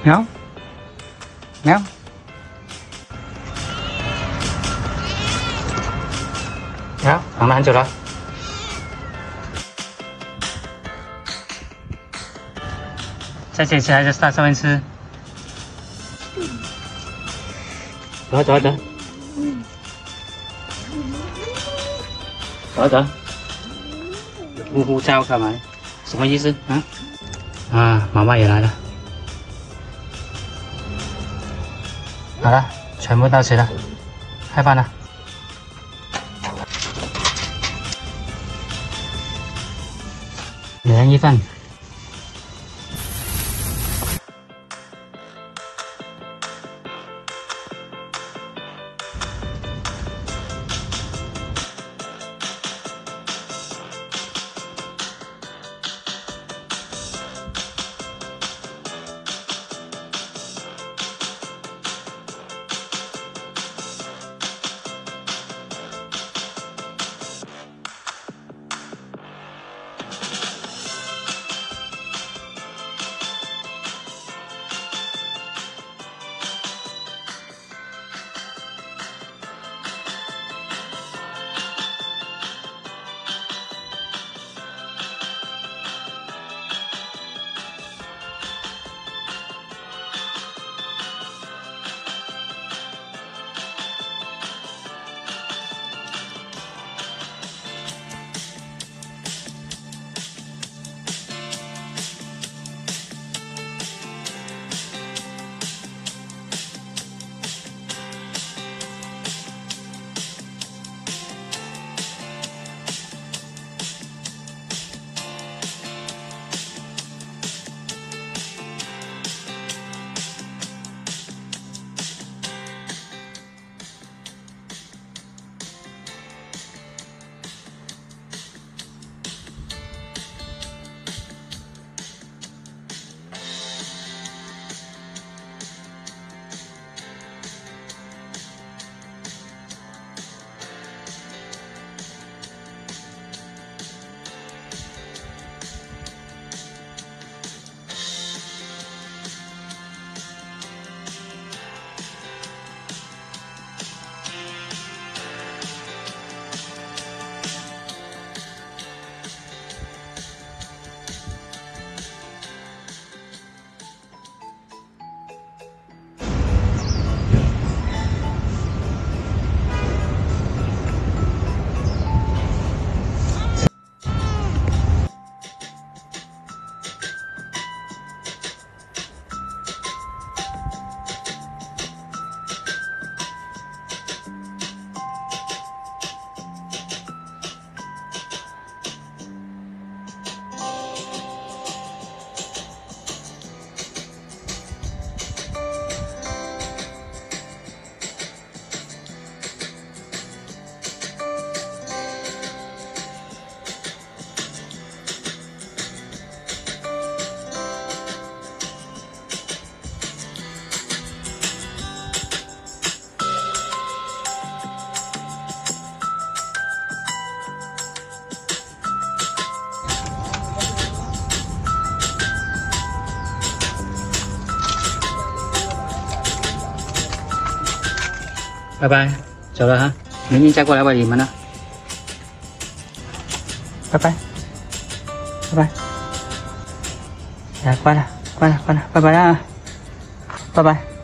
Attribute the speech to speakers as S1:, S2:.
S1: 喵喵。喵，等了很久了。再捡起来就撒上面吃。走走走。走走。呼呼叫干嘛？什么意思啊？啊，妈妈也来了。好了，全部到齐了，开饭了。每人一份。拜拜，走了哈，明天再过来喂你们了。拜拜，拜拜，来，关了，关了，关了，拜拜啊，拜拜。